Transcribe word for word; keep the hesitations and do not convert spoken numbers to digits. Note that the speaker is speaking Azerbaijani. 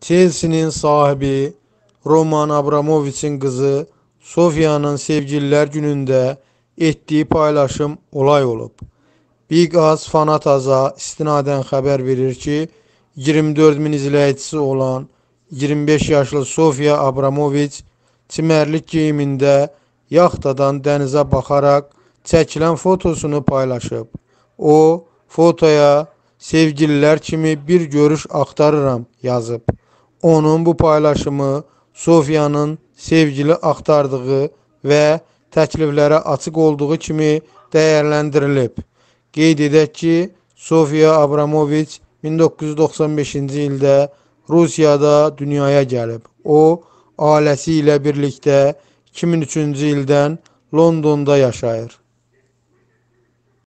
Chelsea'nin sahibi Roman Abramovich'in qızı Sofiyanın sevgililer günündə etdiyi paylaşım olay olub. Big Az Fanat Aza istinadən xəbər verir ki, iyirmi dörd min izləyicisi olan iyirmi beş yaşlı Sofia Abramovich çimərlik geyimində yaxtadan dənizə baxaraq çəkilən fotosunu paylaşıb. O, fotoya sevgililər kimi bir görüş axtarıram yazıb. Onun bu paylaşımı Sofiyanın sevgili axtardığı və təkliflərə açıq olduğu kimi dəyərləndirilib. Qeyd edək ki, Sofia Abramovich min doqquz yüz doxsan beşinci ildə Rusiyada dünyaya gəlib. O, ailəsi ilə birlikdə iki min üçüncü ildən Londonda yaşayır.